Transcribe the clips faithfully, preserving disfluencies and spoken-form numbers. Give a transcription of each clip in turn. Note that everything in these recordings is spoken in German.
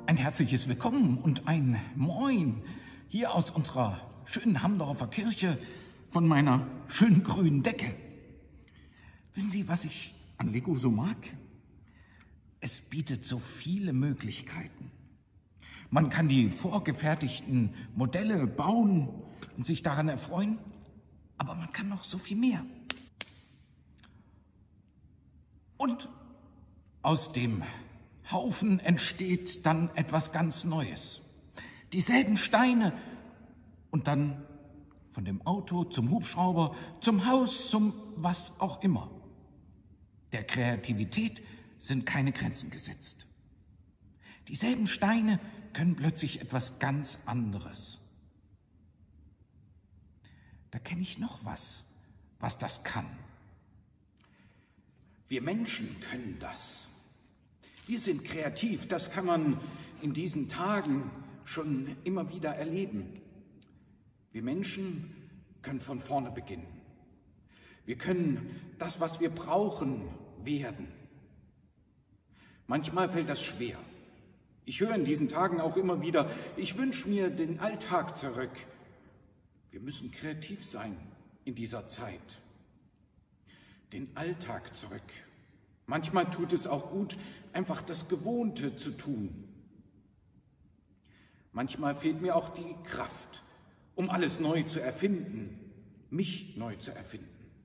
ein herzliches Willkommen und ein Moin hier aus unserer schönen Hamdorfer Kirche von meiner schönen grünen Decke. Wissen Sie, was ich an Lego so mag? Es bietet so viele Möglichkeiten. Man kann die vorgefertigten Modelle bauen und sich daran erfreuen, aber man kann noch so viel mehr. Und aus dem Haufen entsteht dann etwas ganz Neues. Dieselben Steine und dann von dem Auto zum Hubschrauber, zum Haus, zum was auch immer. Der Kreativität sind keine Grenzen gesetzt. Dieselben Steine können plötzlich etwas ganz anderes. Da kenne ich noch was, was das kann. Wir Menschen können das. Wir sind kreativ, das kann man in diesen Tagen schon immer wieder erleben. Wir Menschen können von vorne beginnen. Wir können das, was wir brauchen, werden. Manchmal fällt das schwer. Ich höre in diesen Tagen auch immer wieder, ich wünsche mir den Alltag zurück. Wir müssen kreativ sein in dieser Zeit. Den Alltag zurück. Manchmal tut es auch gut, einfach das Gewohnte zu tun. Manchmal fehlt mir auch die Kraft, um alles neu zu erfinden, mich neu zu erfinden.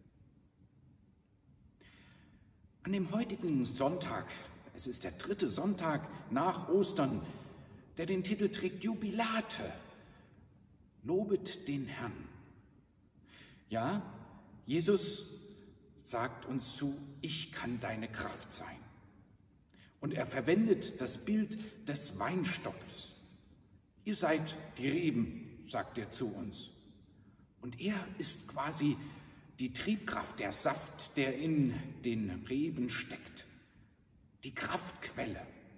An dem heutigen Sonntag, es ist der dritte Sonntag nach Ostern, der den Titel trägt Jubilate, lobet den Herrn. Ja, Jesus sagt uns zu, ich kann deine Kraft sein. Und er verwendet das Bild des Weinstockes. Ihr seid die Reben, sagt er zu uns. Und er ist quasi die Triebkraft, der Saft, der in den Reben steckt. Die Kraftquelle.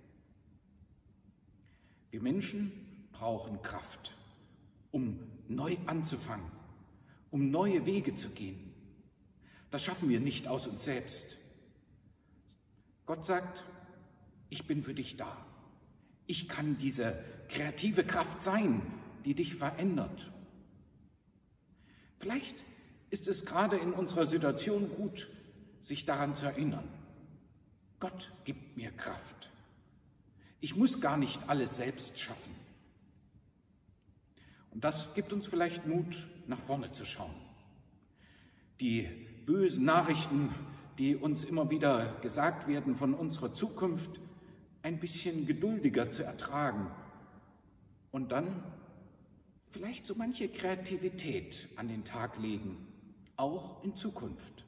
Wir Menschen brauchen Kraft, um neu anzufangen, um neue Wege zu gehen. Das schaffen wir nicht aus uns selbst. Gott sagt, ich bin für dich da. Ich kann diese kreative Kraft sein, die dich verändert. Vielleicht ist es gerade in unserer Situation gut, sich daran zu erinnern. Gott gibt mir Kraft. Ich muss gar nicht alles selbst schaffen. Und das gibt uns vielleicht Mut, nach vorne zu schauen. Die bösen Nachrichten, die uns immer wieder gesagt werden von unserer Zukunft, ein bisschen geduldiger zu ertragen und dann vielleicht so manche Kreativität an den Tag legen, auch in Zukunft.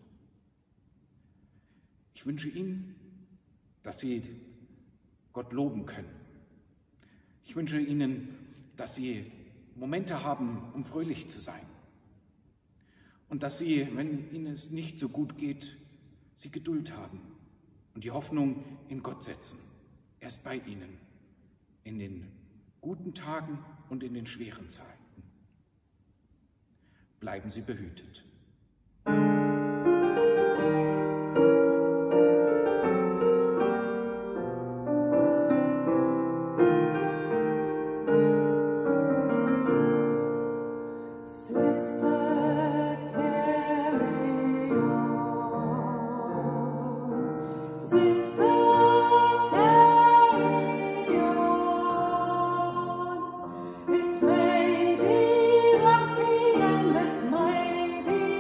Ich wünsche Ihnen, dass Sie Gott loben können. Ich wünsche Ihnen, dass Sie Momente haben, um fröhlich zu sein. Und dass Sie, wenn Ihnen es nicht so gut geht, Sie Geduld haben und die Hoffnung in Gott setzen. Er ist bei Ihnen in den guten Tagen und in den schweren Zeiten. Bleiben Sie behütet. It may be rocky and it may be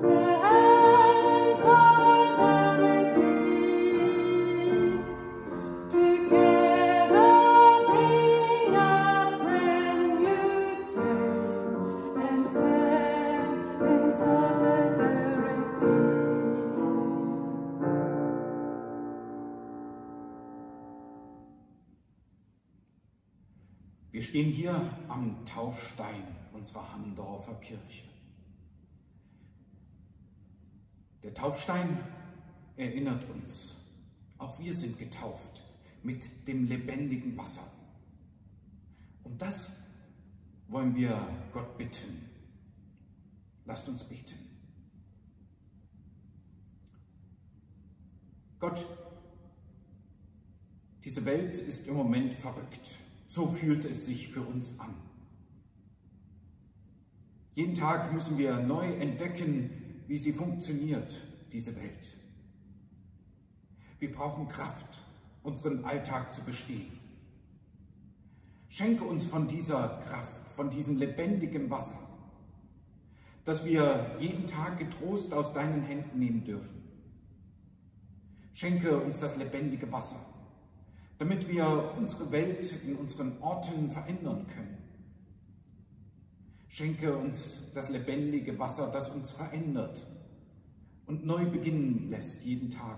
Wir stehen hier am Taufstein unserer Hammendorfer Kirche. Der Taufstein erinnert uns, auch wir sind getauft mit dem lebendigen Wasser. Und das wollen wir Gott bitten. Lasst uns beten. Gott, diese Welt ist im Moment verrückt. So fühlt es sich für uns an. Jeden Tag müssen wir neu entdecken, wie sie funktioniert, diese Welt. Wir brauchen Kraft, unseren Alltag zu bestehen. Schenke uns von dieser Kraft, von diesem lebendigen Wasser, dass wir jeden Tag getrost aus deinen Händen nehmen dürfen. Schenke uns das lebendige Wasser, damit wir unsere Welt in unseren Orten verändern können. Schenke uns das lebendige Wasser, das uns verändert und neu beginnen lässt jeden Tag.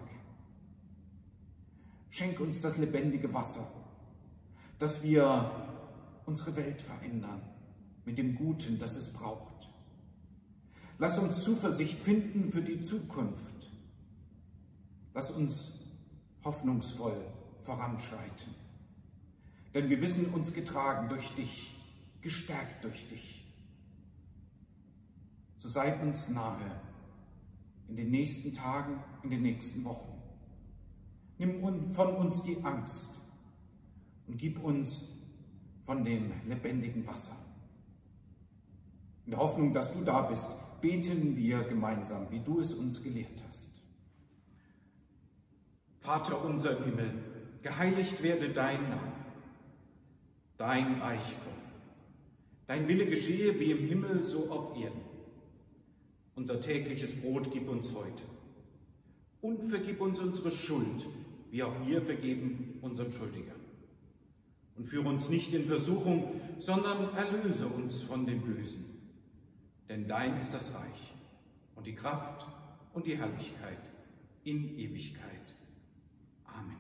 Schenke uns das lebendige Wasser, dass wir unsere Welt verändern mit dem Guten, das es braucht. Lass uns Zuversicht finden für die Zukunft. Lass uns hoffnungsvoll voranschreiten. Denn wir wissen uns getragen durch dich, gestärkt durch dich. So sei uns nahe in den nächsten Tagen, in den nächsten Wochen. Nimm von uns die Angst und gib uns von dem lebendigen Wasser. In der Hoffnung, dass du da bist, beten wir gemeinsam, wie du es uns gelehrt hast. Vater unser im Himmel, geheiligt werde dein Name, dein Reich komme, dein Wille geschehe wie im Himmel, so auf Erden. Unser tägliches Brot gib uns heute und vergib uns unsere Schuld, wie auch wir vergeben unseren Schuldigern. Und führe uns nicht in Versuchung, sondern erlöse uns von dem Bösen. Denn dein ist das Reich und die Kraft und die Herrlichkeit in Ewigkeit. Amen.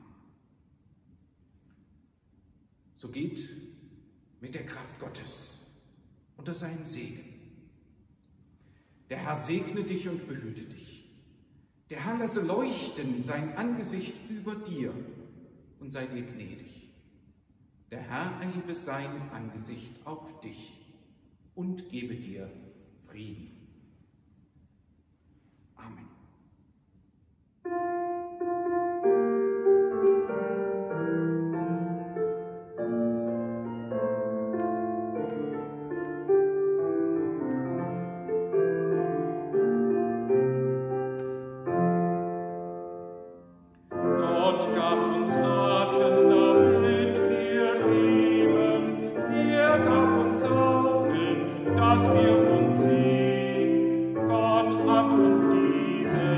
So geht mit der Kraft Gottes unter seinen Segen. Der Herr segne dich und behüte dich. Der Herr lasse leuchten sein Angesicht über dir und sei dir gnädig. Der Herr erhebe sein Angesicht auf dich und gebe dir Frieden. Amen. Dass wir uns sehen, Gott hat uns diese